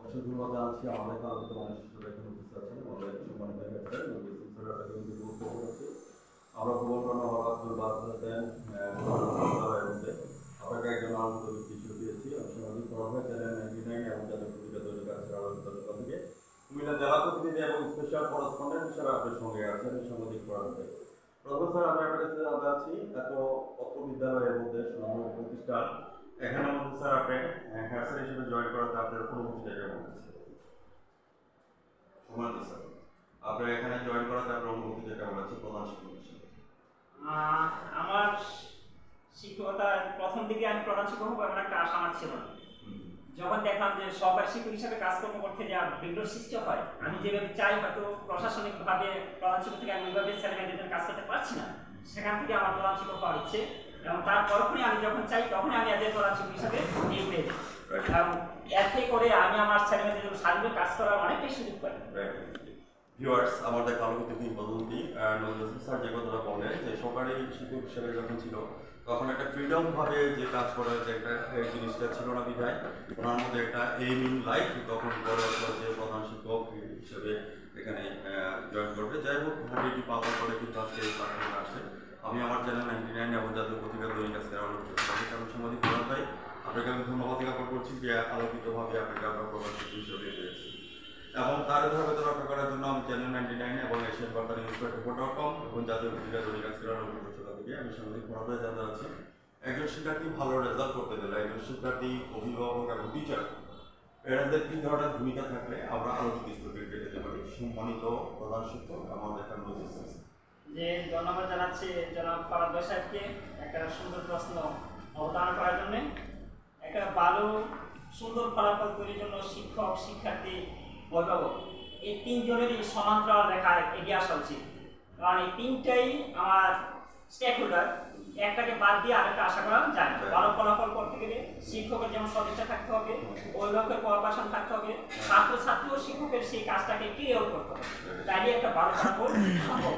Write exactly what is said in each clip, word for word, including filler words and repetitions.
অসংখ্য ধন্যবাদ জানাচ্ছি আমাদের আলোচিত মানুষ হিসেবে এখানে উপস্থিত আছেন আমাদের সম্মানিত হেডস্যার আমরা ভ্রমণ করানো হওয়ার বাসদেন আপনাকে একজন আলোচিত ব্যক্তি হিসেবে পেয়েছি সামাজিক সভায় চ্যানেল নাইনটি নাইন এবং যাদের পত্রিকা তৈরি কাছে আলোচিত থেকে কুমিল্লা জেলা প্রতিনিধি এবং স্পেশাল করেসপন্ডেন্ট হিসেবে আপনার সঙ্গে আছেন সামাজিক পড়াতে প্রফেসর আমি আপনার কাছে জানতে চাচ্ছি এত অত্র বিদ্যালয়ের মধ্যে সুন্দর প্রতিষ্ঠান এখানে মধ্যে স্যার আপনি হেডস্যার হিসেবে জয়েন করাতে আপনার অনুভূতিটা কেমন আছে? সমান স্যার আপনার এখানে জয়েন করাতে আপনার অনুভূতিটা কেমন আছে প্রধান শিক্ষক হিসেবে? আমার শিক্ষকতা প্রথম দিকে আমি প্রধান শিক্ষক হবো এমন একটা আশা আমার ছিল না। যখন দেখলাম যে সহকারী শিক্ষক হিসাবে কাজকর্ম করতে যা বিঘ্ন সৃষ্টি হয়, আমি যেভাবে চাই হয়তো প্রশাসনিকভাবে প্রধান শিক্ষক থেকে আমি ওইভাবে ছেলেমেয়েদের কাজ করতে পারছি না, সেখান থেকে আমার প্রধান শিক্ষক হওয়ার ইচ্ছে এবং তারপরই আমি যখন চাই তখনই আমি এদের প্রধান শিক্ষক হিসাবে নিয়োগ পেয়ে যাই এবং এতে করে আমি আমার ছেলেমেয়েদের জন্য স্বাধীনভাবে কাজ করার অনেকটাই সুযোগ পাই। ভিউয়ার্স আমার দেখা আলোকিত কিংবদন্তি নজরুল স্যার যে কথাটা বলে যে সরকারি শিক্ষক হিসেবে যখন ছিল তখন একটা ফ্রিডম ভাবে যে কাজ করার যে একটা এই জিনিসটা ছিল না বিধায় ওনার মধ্যে একটা এইম ইন লাইফ তখন বড় যে প্রধান শিক্ষক হিসেবে এখানে জয়েন করবে। যাই হোক মোটামুটি পাওয়ার পরে কিন্তু আজকে এই প্ল্যাটফর্মে আসে। আমি আমার চ্যানেল নাইনটি নাইন এবং জাতীয় পত্রিকা দৈনিক আজকে আলোকিত কারণ সামাজিক করাটাই আপনাকে আমি ধন্যবাদ জ্ঞাপন করছি যে আলোকিতভাবে আপনাকে আমরা প্রধান শিক্ষক হিসেবে পেয়েছি এবং তার ধারাবাহিক রক্ষা করার জন্য আমি চ্যানেল নাইনটি নাইন এবং Asian Barta news twenty dot com এবং জাতীয় পত্রিকা দৈনিক আজকের আলোচনা থেকে আমি সামাজিক পড়াতে জানতে চাচ্ছি একজন শিক্ষার্থী ভালো রেজাল্ট করতে গেলে একজন শিক্ষার্থী অভিভাবক এবং টিচার এদের তিন ধরনের ভূমিকা থাকলে আমরা আলোচিত স্টুডেন্ট পেতে পারি। সম্মানিত প্রধান শিক্ষক আমাদের একটা যে ধন্যবাদ জানাচ্ছি জনাব ফরাদ ভাই সাহেবকে একটা সুন্দর প্রশ্ন অবতারণা করার জন্য। একটা ভালো সুন্দর ফলাফল তৈরির জন্য শিক্ষক শিক্ষার্থী অভিভাবক এই তিনজনেরই সমান্তরাল রেখায় এগিয়ে আসা উচিত, কারণ এই তিনটাই আমার স্টেক হোল্ডার, একটাকে বাদ দিয়ে আরেকটা আশা করা যায় না। ভালো ফলাফল করতে গেলে শিক্ষকের যেমন সদিচ্ছা থাকতে হবে, অভিভাবকের কোঅপারেশন থাকতে হবে, ছাত্র ছাত্রী ও শিক্ষকের সেই কাজটাকে ক্লিয়ার আউট করতে হবে, তাইলে একটা ভালো ফলাফল সম্ভব।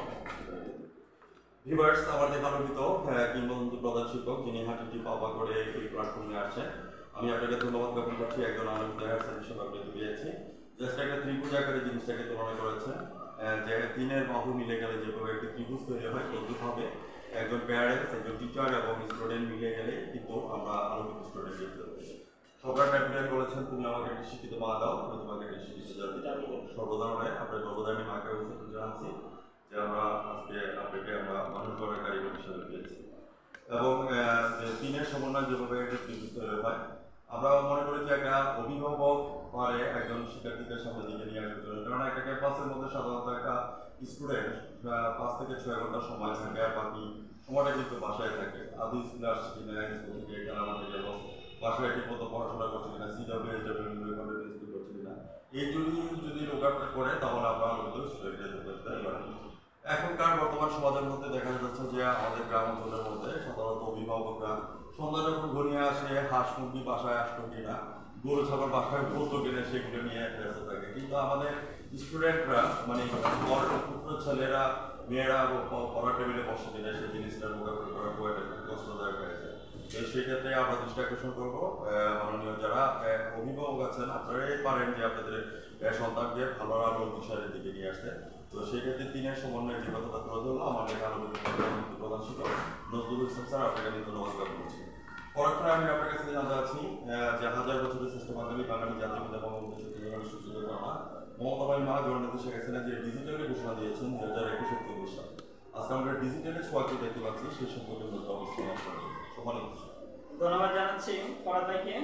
ভিউয়ার্স আমার দেখা আলোকিত কিংবদন্তি প্রধান শিক্ষক যিনি হাঁটুটি পাওয়া করে এই প্ল্যাটফর্মে আসছেন, আমি আপনাকে ধন্যবাদ জ্ঞাপন করছি একজন আলোকিত হেডস্যার হিসেবে আপনাকে পেয়েছি। জাস্ট একটা ত্রিভুজ আকারে জিনিসটাকে তুলনা করেছেন যে তিনের বাহু মিলে গেলে যেভাবে একটি ত্রিভুজ তৈরি হয় তদ্রুপভাবে একজন প্যারেন্টস একজন টিচার এবং স্টুডেন্ট মিলে গেলে কিন্তু আমরা আলোকিত স্টুডেন্ট দেখতে পাই। সরকার ম্যাটেরিয়াল বলেছেন তুমি আমাকে একটি শিক্ষিত মা দাও, আমি তোমাকে একটি শিক্ষিত জাতি দেবো। সর্বদানে আপনার গর্বদানী মাকে অবস্থা জানাচ্ছি যে আমরা আজকে আপনাকে আমরা মানুষ গড়ের কারিগর হিসেবে পেয়েছি এবং তিনের সমন্বয় যেভাবে একটা ত্রিভুজ তৈরি হয় আমরা মনে করি যে একটা অভিভাবক পারে একজন শিক্ষার্থীদের সামনে দিকে নিয়ে আসতে পারে, কারণ একটা ক্যাম্পাসের মধ্যে সাধারণত একটা স্টুডেন্ট পাঁচ থেকে ছয় ঘন্টা সময় থাকে আর বাকি সময়টা কিন্তু বাসায় থাকে। আদি স্কুলে আসছে কিনা, স্কুল থেকে খেলা মাঠে গেল, বাসায় ঠিক মতো পড়াশোনা করছে কিনা, সিডাব্লিউ এসডাব্লিউ কন্টেন্ট করছে কিনা, এই যদি যদি লোকাপটা করে তাহলে আমরা আলোকিত স্টুডেন্টদের করতে পারি। এখনকার বর্তমান সমাজের মধ্যে দেখা যাচ্ছে যে আমাদের গ্রাম অঞ্চলের মধ্যে সাধারণত অভিভাবকরা সন্ধ্যা যখন ঘনিয়ে আসে হাঁস মুরগি বাসায় আসতো কিনা, গরু ছাগল বাসায় বলতো কিনা সেগুলো নিয়ে ব্যস্ত থাকে, কিন্তু আমাদের স্টুডেন্টরা মানে পুত্র ছেলেরা মেয়েরা পড়ার টেবিলে বসে কিনা সেই জিনিসটা মোকাবিলা করা খুব একটা কষ্টদায়ক হয়ে যায়। তো সেই ক্ষেত্রে আমরা দৃষ্টি আকর্ষণ করবো মাননীয় যারা অভিভাবক আছেন আপনারাই পারেন যে আপনাদের সন্তানকে ভালো আলো দিশারের দিকে নিয়ে আসতে। তো সেই ক্ষেত্রে তিনের সমন্বয়ের যে কথাটা তুলে ধরলো আমার লেখা আলোকিত প্রধান শিক্ষক নজরুল ইসলাম স্যার আপনাকে আমি ধন্যবাদ জ্ঞাপন করছি। পরক্ষণে আমি আপনার কাছে জানতে চাচ্ছি যে হাজার বছরের শ্রেষ্ঠ বাঙালি বাঙালি জাতীয় পিতা বঙ্গবন্ধু সুযোগ করা মমতাবাই মা জননেত্রী শেখ হাসিনা যে ডিজিটালের ঘোষণা দিয়েছেন দুই হাজার একুশ একত্রিশ সালে আজকে আমরা ডিজিটালের ছোঁয়াকে দেখতে পাচ্ছি সেই সম্পর্কে অবস্থান সমানিত। ধন্যবাদ জানাচ্ছি ফরাদ ভাইকে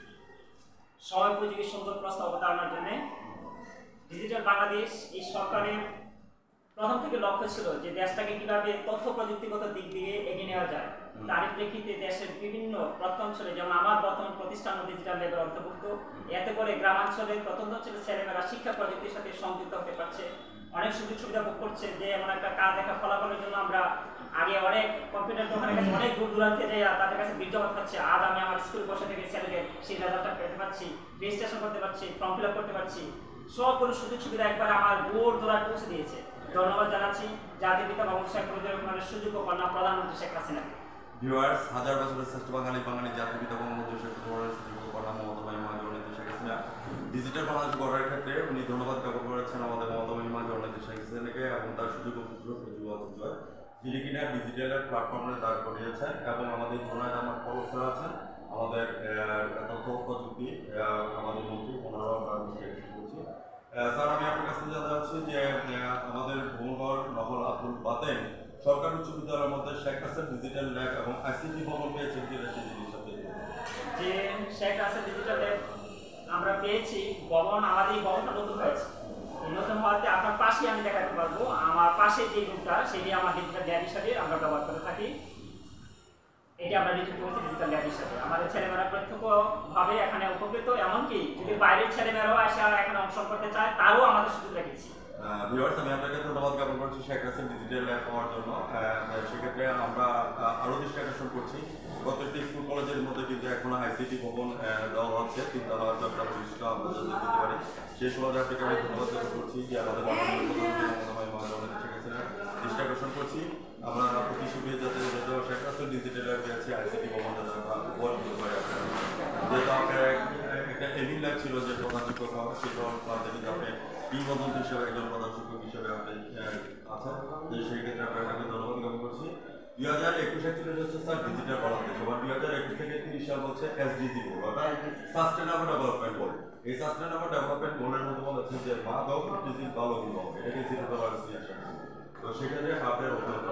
সময় উপযোগী সুন্দর প্রস্তাব অবতারণার জন্য। ডিজিটাল বাংলাদেশ এই সরকারের প্রথম থেকে লক্ষ্য ছিল যে দেশটাকে কিভাবে তথ্য প্রযুক্তিগত দিক দিয়ে এগিয়ে নেওয়া যায়, তারই প্রেক্ষিতে দেশের বিভিন্ন প্রত্যঞ্চলে যেমন আমার বর্তমান প্রতিষ্ঠান ডিজিটাল লেভেল অন্তর্ভুক্ত, এতে করে গ্রামাঞ্চলের প্রত্যন্ত অঞ্চলের ছেলেমেয়েরা শিক্ষা প্রযুক্তির সাথে সংযুক্ত হতে পারছে, অনেক সুযোগ সুবিধা ভোগ করছে। যে এমন একটা কাজ একটা ফলাফলের জন্য আমরা আগে অনেক কম্পিউটার দোকানের কাছে অনেক দূর দূরান্তে যাই তাদের কাছে বিজ্ঞাপন পাচ্ছে, আজ আমি আমার স্কুল বসে থেকে ছেলেকে সেই রেজাল্টটা পেতে পারছি, রেজিস্ট্রেশন করতে পারছি, ফর্ম ফিল আপ করতে পারছি, সবগুলো সুযোগ সুবিধা একবার আমার বোর্ড দ্বারা পৌঁছে দিয়েছে। ধন্যবাদ জানাচ্ছি জাতির পিতা বাবু শেখ মুজিবুর রহমানের সুযোগ্য কন্যা প্রধানমন্ত্রী শেখ হাসিনাকে। ভিউয়ার্স হাজার বছরের শ্রেষ্ঠ বাঙালি বাঙালি জাতির পিতা বঙ্গবন্ধু শেখ মুজিবুর রহমানের সুযোগ্য কন্যা মমতাবাই মা জননেত্রী শেখ হাসিনা ডিজিটাল বাংলাদেশ গড়ার ক্ষেত্রে উনি ধন্যবাদ জ্ঞাপন করেছেন আমাদের মমতা মহিমা জননেত্রী শেখ হাসিনাকে এবং তার সুযোগ্য পুত্র প্রযুব জয়, যিনি কিনা ডিজিটালের প্ল্যাটফর্মে দাঁড় করিয়েছেন এবং আমাদের জোনায়দ আমার প্রফেসর আছেন, আমাদের তথ্য প্রযুক্তি আমাদের মন্ত্রী, ওনারাও আমরা করছি। স্যার, আমি আপনার কাছে জানতে চাচ্ছি যে আমাদের ভূমগড় নহল আব্দুল বাতেন সরকারি উচ্চ বিদ্যালয়ের মধ্যে শেখ হাসিনা ডিজিটাল ল্যাব এবং আইসিটি ভবন পেয়েছেন কিনা সেই জিনিসটা যে শেখ হাসিনা ডিজিটাল ল্যাব আমরা পেয়েছি, ভবন আমাদের এই ভবনটা নতুন হয়েছে। এই নতুন হওয়াতে আপনার পাশে আমি দেখাতে পারবো, আমার পাশে যে রুমটা সেটি আমার ডিজিটাল ল্যাব হিসাবে আমরা ব্যবহার করে থাকি। এটি আমরা ডিজিটাল করছি ডিজিটাল ল্যাব হিসাবে। আমাদের ছেলেমেয়েরা প্রত্যক্ষভাবে এখানে উপকৃত, এমনকি যদি বাইরের ছেলেমেয়েরাও এসে এখানে অংশগ্রহণ করতে চায় তারও আমাদের সুযোগ রেখেছি। ভিউয়ার্স, আমি আপনাকে ধন্যবাদ জ্ঞাপন করছি শেখ হাসিনা ডিজিটাল ল্যাব হওয়ার জন্য। সেক্ষেত্রে আমরা আরও দৃষ্টি আকর্ষণ করছি, প্রত্যেকটি স্কুল কলেজের মধ্যে কিন্তু এখনো আইসিটি ভবন দেওয়া হচ্ছে, তিনতলা চারটা প্রতিষ্ঠ আমরা যদি দিতে পারি। সেই সময় আপনাকে আমি ধন্যবাদ জ্ঞাপন করছি যে আমাদের মাননীয় প্রধানমন্ত্রী মমতা জননেত্রী শেখ হাসিনা দৃষ্টি আকর্ষণ করছি আমরা প্রতি সুবিধা যাতে শেখ হাসিনা ডিজিটাল ল্যাব আছে, আইসিটি ভবন যাতে আমরা উপহার দিতে পারি। যেহেতু আমাদের একটা এভিন ল্যাব ছিল যে প্রধান শিক্ষক হওয়া, সেটাও কিন্তু আপনি কিংবদন্তি হিসেবে একজন প্রধান শিক্ষক হিসেবে আপনি আছেন, যে সেই ক্ষেত্রে আমরা আপনাকে ধন্যবাদ জ্ঞাপন করছি। দুই হাজার একুশ একচল্লিশ হচ্ছে স্যার ডিজিটাল বাংলাদেশ, আবার দুই হাজার একুশ থেকে তিরিশ সাল হচ্ছে এসডিজি গোল, অর্থাৎ সাস্টেনেবল ডেভেলপমেন্ট গোল। এই সাস্টেনেবল ডেভেলপমেন্ট গোলের মধ্যে বলেছে যে মাদক ডিজিটাল ভালো বিভাগ, এটাকে জিরো টলারেন্স নিয়ে আসা। তো সেক্ষেত্রে আপনার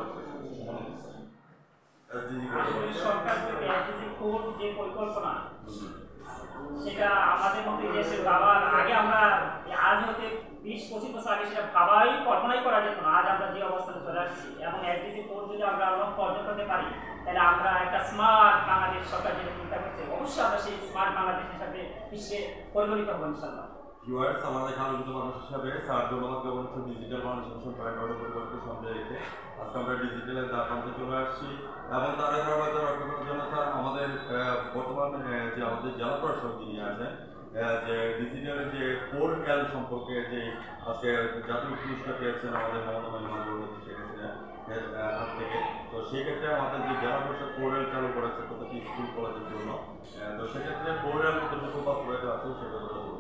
সরকার থেকে এসডিজি কোড যে পরিকল্পনা সেটা আমাদের মধ্যে দেশের বাবার আগে আমরা আজ হতে বিশ পঁচিশ বছর আগে সেটা ভাবাই কল্পনাই করা যেত না। আজ আমরা যে অবস্থানে চলে আসছি এবং এসডিজি কোড যদি আমরা লক্ষ্য অর্জন করতে পারি তাহলে আমরা একটা স্মার্ট বাংলাদেশ সরকার যেটা চিন্তা করছে, অবশ্যই আমরা সেই স্মার্ট বাংলাদেশ হিসাবে বিশ্বে পরিগণিত হবো ইনশাআল্লাহ। ভিউয়ার্স, আমাদের আলোচিত মানুষ হিসাবে স্যার ধন্যবাদ জ্ঞাপন করছি digital Bangladesh mission point out পরিবারকে সামনে রেখে আজকে আমরা ডিজিটালের দ্বার প্রান্তে চলে আসছি এবং তার ধারাবাহিকতা রক্ষা করার জন্য স্যার আমাদের বর্তমান যে আমাদের জেলা প্রশাসক যিনি আছেন, যে ডিজিটালের যে ফোর এল সম্পর্কে যে আজকে জাতীয় পুরস্কার পেয়েছেন আমাদের মমতা মহিমা জননেত্রী শেখ হাসিনা হাত থেকে। তো সেক্ষেত্রে আমাদের যে জেলা প্রশাসক ফোর এল চালু করেছে প্রতিটি স্কুল কলেজের জন্য, তো সেক্ষেত্রে ফোর এল কতটুকু বাস্তবায়িত আছে সেটা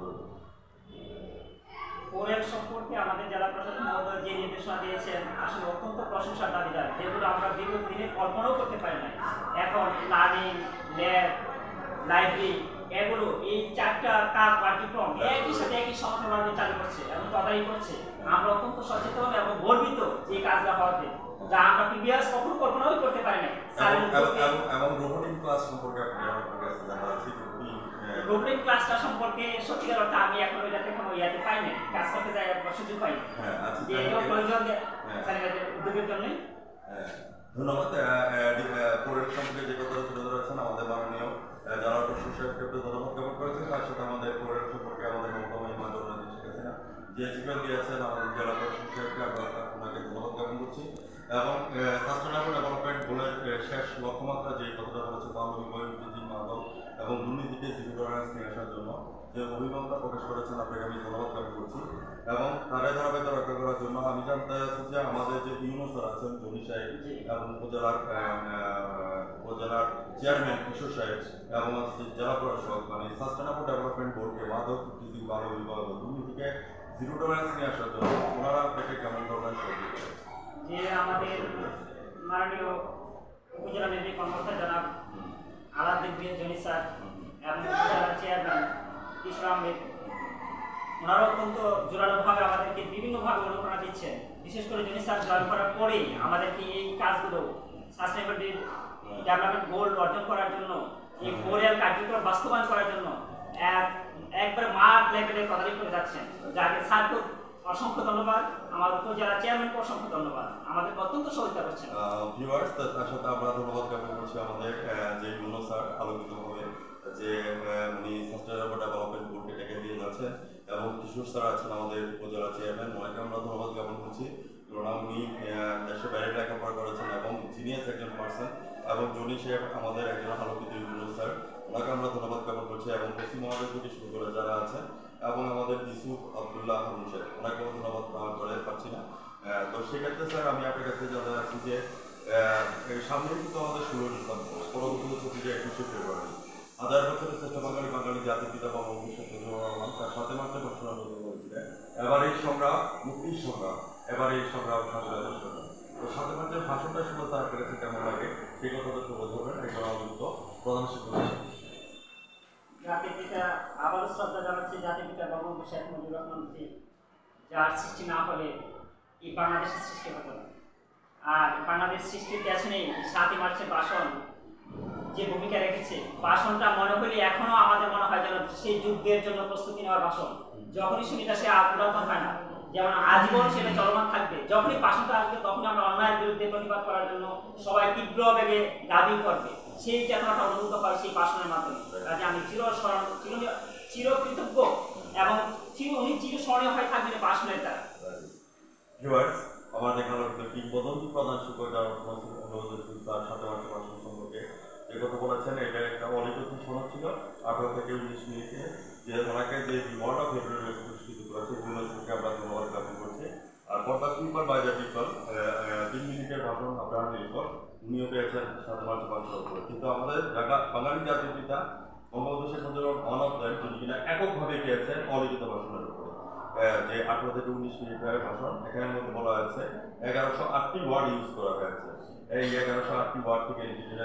ফোরেল সম্পর্কে আমাদের জেলা প্রশাসন মহোদয় যে নির্দেশনা দিয়েছেন আসলে অত্যন্ত প্রশংসার দাবিদার, যেগুলো আমরা বিগত দিনে কল্পনাও করতে পারি না। এখন লার্নিং ল্যাব, লাইব্রেরি, এগুলো এই চারটা কাজ কার্যক্রম একই সাথে একই সমান্তরালভাবে চালু করছে এবং তদারকি করছে। আমরা অত্যন্ত সচেতন এবং গর্বিত যে কাজটা হওয়াতে, যা আমরা প্রিভিয়াস কখনো কল্পনাও করতে পারি না। এবং রোবোটিক ক্লাস সম্পর্কে আপনি আমার কাছে জানা আছে, রোবোটিক ক্লাসটা সম্পর্কে সত্যিকার অর্থে আমি এখন এটাতে কোনো ইয়াতে পাই না, কাজ করতে যাই সুযোগ পাই না। হ্যাঁ, আচ্ছা, যে এটা প্রয়োজন ছেলেমেয়েদের উদ্যোগের জন্য। ধন্যবাদ। ফোরেল সম্পর্কে যে কথা তুলে ধরেছেন আমাদের মাননীয় জেলা প্রশাসক সাহেবকে ধন্যবাদ জ্ঞাপন করেছেন, তার সাথে আমাদের ফোরেল সম্পর্কে আমাদের মমতা মহিমা জননেত্রী শেখ হাসিনা যে অ্যাচিভমেন্ট দিয়েছেন আমাদের জেলা প্রশাসক সাহেবকে আমরা ওনাকে ধন্যবাদ জ্ঞাপন করছি। এবং সাস্টেনেবল ডেভেলপমেন্ট গোলের শেষ লক্ষ্যমাত্রা যে কথাটা বলেছে বাংলাদেশ মাদক এবং দুর্নীতিকে জিরো টলারেন্স নিয়ে আসার জন্য যে অভিমতটা প্রকাশ করেছেন আপনাকে আমি ধন্যবাদ জ্ঞাপন করছি। এবং তারে ধারাবাহিকতা রক্ষা করার জন্য আমি জানতে চাচ্ছি যে আমাদের যে ইউনো স্যার আছেন জনি সাহেব এবং উপজেলার উপজেলার চেয়ারম্যান কিশোর সাহেব এবং হচ্ছে জেলা প্রশাসক মানে সাস্টেনেবল ডেভেলপমেন্ট বোর্ডকে মাদক ডিজিটাল ভালো বিভাগ দুর্নীতিকে জিরো টলারেন্স নিয়ে আসার জন্য ওনারা আপনাকে কেমন ধরনের সহযোগিতা করেছে? যে আমাদের মাননীয় উপজেলা নির্বাহী কর্মকর্তা জনাব আলাউদ্দিন জনি স্যার এবং উপজেলার চেয়ারম্যান কিশোর আহমেদ, ওনারা অত্যন্ত জোরালোভাবে আমাদেরকে বিভিন্নভাবে অনুপ্রেরণা দিচ্ছেন। বিশেষ করে জনি স্যার জয়েন করার পরেই আমাদেরকে এই কাজগুলো সাস্টেনেবল ডেভেলপমেন্ট গোল অর্জন করার জন্য, এই ফোর এল কার্যক্রম বাস্তবায়ন করার জন্য এক একবার মাঠ লেভেলে তদারকি করে যাচ্ছেন, যাকে স্যারকে অসংখ্য ধন্যবাদ, আমার উপজেলা চেয়ারম্যানকে অসংখ্য ধন্যবাদ, আমাদের অত্যন্ত সহযোগিতা করছেন। ভিউয়ার্স, তার সাথে আমরা ধন্যবাদ জ্ঞাপন করছি আমাদের যে ইউনো স্যার আলোকিতভাবে যে উনি সাস্টেনেবল ডেভেলপমেন্ট বোর্ডকে ডেকে দিয়ে যাচ্ছেন এবং কিশোর স্যার আছেন আমাদের উপজেলা চেয়ারম্যান, ওনাকে আমরা ধন্যবাদ জ্ঞাপন করছি। কেননা উনি দেশে বাইরে লেখাপড়া করেছেন এবং জিনিয়াস একজন পার্সন এবং জনি সাহেব আমাদের একজন আলোকিত ইউনো স্যার, ওনাকে আমরা ধন্যবাদ জ্ঞাপন করছি। এবং পশ্চিম মহাদেশ থেকে শুরু করে যারা আছেন এবং আমাদের ইউসুফ আবদুল্লাহ হারুন সাহেব, ওনাকেও ধন্যবাদ প্রদান করে পারছি না। তো সেক্ষেত্রে স্যার আমি আপনার কাছে জানতে চাচ্ছি যে সামনে কিন্তু আমাদের ষোলো ডিসেম্বর, পরবর্তী হচ্ছে যে একুশে ফেব্রুয়ারি, হাজার বছরের শ্রেষ্ঠ বাঙালি বাঙালি জাতির পিতা বঙ্গবন্ধু শেখ মুজিবুর রহমান তার সাথে মাত্র এবার এই সংগ্রাম মুক্তির সংগ্রাম, এবার এই সংগ্রাম স্বাধীনতার সংগ্রাম। তো সাথে মাঝের ভাষণটা শুনে তার কাছে কেমন লাগে সেই কথাটা তো বোঝাবেন একজন অভিযুক্ত প্রধান শিক্ষক হিসেবে। জাতির পিতা আবারও শ্রদ্ধা জানাচ্ছি জাতির পিতা বঙ্গবন্ধু শেখ মুজিবুর রহমানকে, যার সৃষ্টি না হলে এই বাংলাদেশের সৃষ্টি হতো না। আর বাংলাদেশ সৃষ্টির পেছনেই সাতই মার্চের ভাষণ যে ভূমিকা রেখেছে, ভাষণটা মনে হলে এখনো আমাদের মনে হয় যেন সেই যুদ্ধের জন্য প্রস্তুতি নেওয়ার ভাষণ। যখনই শুনি তা সে পুরাতন হয় না, যেমন আজীবন সেটা চলমান থাকবে। যখনই ভাষণটা আসবে তখনই আমরা অন্যায়ের বিরুদ্ধে প্রতিবাদ করার জন্য সবাই তীব্র বেগে দাবি করবে। সেই চেতনাটা অনুভূত হয় সেই ভাষণের মাধ্যমে। কাজে আমি চির স্মরণ চির চিরকৃতজ্ঞ এবং চির উনি চিরস্মরণীয় হয়ে থাকবেন ভাষণের দ্বারা। আমার দেখা হলো কিংবদন্তি প্রধান শিক্ষক যার তার সাথে মাসে ভাষণ সম্পর্কে যে কথা বলেছেন, এটা একটা অলিখিত সনদ ছিল আঠারো থেকে উনিশ মিনিটে, যে ওনাকে যে রিওয়ার্ড অফ ফেব্রুয়ারি পুরস্কৃত করেছে ইউনেস্কোকে আমরা ধন্যবাদ জ্ঞাপন করছি। আর পর্দা পিপল বাই দ্য পিপল তিন মিনিটের ভাষণ আব্রাহাম লিঙ্কন উনিও পেয়েছেন সাথে মাসে ভাষণ করে। কিন্তু আমাদের জায়গা বাঙালি জাতির পিতা Bangabandhu Sheikh Mujibur one of them যিনি কিনা এককভাবে পেয়েছেন অলিখিত ভাষণের উপরে, যে আঠারো থেকে উনিশ মিনিটের ভাষণ। এখানের মধ্যে বলা হয়েছে এগারোশো আটটি ওয়ার্ড ইউজ করা হয়েছে। এই এগারোশো আটটি ওয়ার্ড থেকে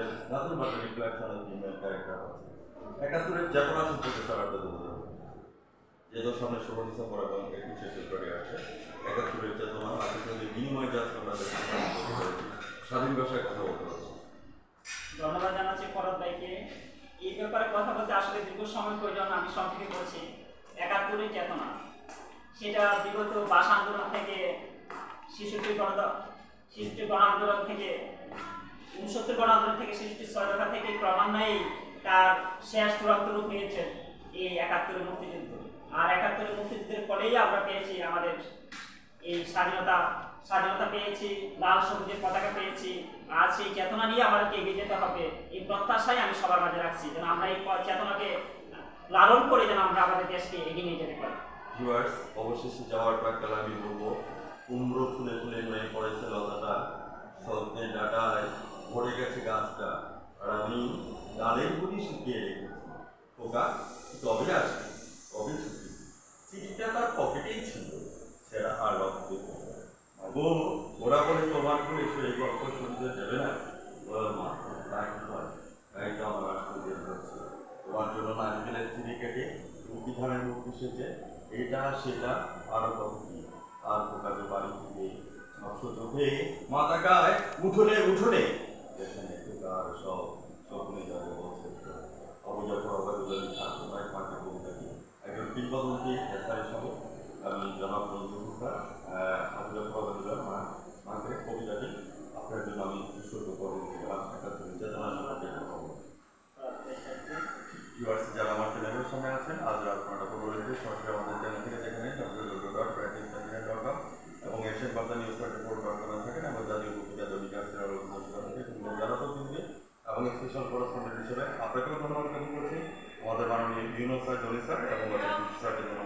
একাত্তরের চেতনা সম্পর্কে স্যার আপনাদের যেহেতু সামনে ষোলো ডিসেম্বর এবং একুশে ফেব্রুয়ারি আছে, একাত্তরের চেতনা আসলে বিনিময় যা আমরা স্বাধীন ভাষায় কথা বলতে পারছি। ধন্যবাদ জানাচ্ছি ফরদ ভাইকে। এই ব্যাপারে কথা বলতে আসলে দীর্ঘ সময় প্রয়োজন, আমি সংক্ষেপে বলছি। একাত্তরের চেতনা সেটা বিগত ভাষা আন্দোলন থেকে শিশুটি গণ শিশুটি গণ আন্দোলন থেকে উনসত্তর গণ আন্দোলন থেকে শিশুটি ছয় দফা থেকে ক্রমান্বয়েই তার শেষ চূড়ান্ত রূপ নিয়েছে এই একাত্তরের মুক্তিযুদ্ধ। আর একাত্তরের মুক্তিযুদ্ধের ফলেই আমরা পেয়েছি আমাদের এই স্বাধীনতা স্বাধীনতা পেয়েছি, লাল সবুজের পতাকা পেয়েছি। আর সেই চেতনা নিয়ে আমাদেরকে এগিয়ে যেতে হবে, এই প্রত্যাশাই আমি সবার মাঝে রাখছি, যেন আমরা এই চেতনাকে লালন করে যেন আমরা আমাদের দেশকে এগিয়ে নিয়ে যেতে পারি। ভিউয়ার্স, অবশেষে যাওয়ার প্রাককালে আমি বলবো কুমড়ো ফুলে ফুলে নয়ে পড়েছে লতাটা, সলতে ডাটায় ভরে গেছে গাছটা, আর আমি ডালের গুলি শুকিয়ে রেখেছি। পোকা তবে আসবে, তবে ছুটি, চিঠিটা তার পকেটেই ছিল, সেটা আর রক্ত গো ওরা বলে তোমার করে এসে এই গল্প শুনতে দেবে না। মা তাই হয়, তাই তো আমার আসতে দিয়ে হচ্ছে তোমার জন্য নারিকেলের চিড়ি কেটে রুটি ধানের মুখ এসেছে, এটা সেটা আরো কত কি। আর পোকাকে বাড়ি থেকে নকশো চোখে মাথা গায় উঠোনে উঠোনে যেখানে পোকার সব স্বপ্নে যাবে বলছে অবজয় অবাদুল্লাহ লিখা তোমায় পাঠে বলে থাকি। একজন কিংবদন্তি এসআই সহ আমি জনাব নজরুল স্যার অবজয় অবাদুল্লাহ মা মাকে কবিতাটি আপনার জন্য আমি উৎসর্গ করে দিলাম। একাত্তরের চেতনা সম্পর্কে ভিউয়ার্স যারা আমার চ্যানেলের সামনে আছেন, আজ রাত নটা পনেরো মিনিটে সরাসরি আমাদের চ্যানেল থেকে দেখে নেন W W dot brighting sentinel dot com এবং Asian Barta news twenty four dot com থাকেন এবং জাতীয় পত্রিকা দৈনিক আসছে যারা তো কিন্তু এবং স্পেশাল করেসপন্ডেন্ট হিসেবে আপনাকেও ধন্যবাদ জ্ঞাপন করছি। আমাদের মাননীয় ইউনুস স্যার, জনি স্যার এবং স্যারকে ধন্যবাদ